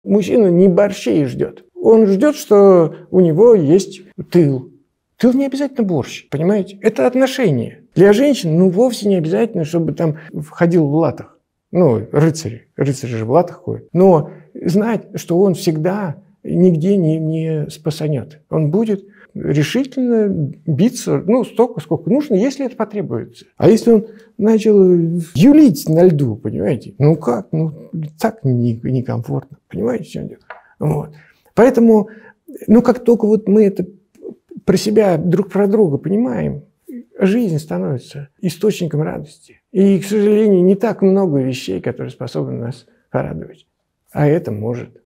Мужчина не борщей ждет. Он ждет, что у него есть тыл. Тыл не обязательно борщ, понимаете? Это отношения. Для женщин, вовсе не обязательно, чтобы там ходил в латах. Рыцари. Рыцари же в латах ходят. Но знать, что он всегда нигде не спасанет. Он будет решительно биться, столько, сколько нужно, если это потребуется. А если он начал юлить на льду, понимаете? Так некомфортно. Понимаете, в чем дело? Вот. Поэтому, как только мы это про себя, друг про друга понимаем, жизнь становится источником радости. И, к сожалению, не так много вещей, которые способны нас порадовать. А это может.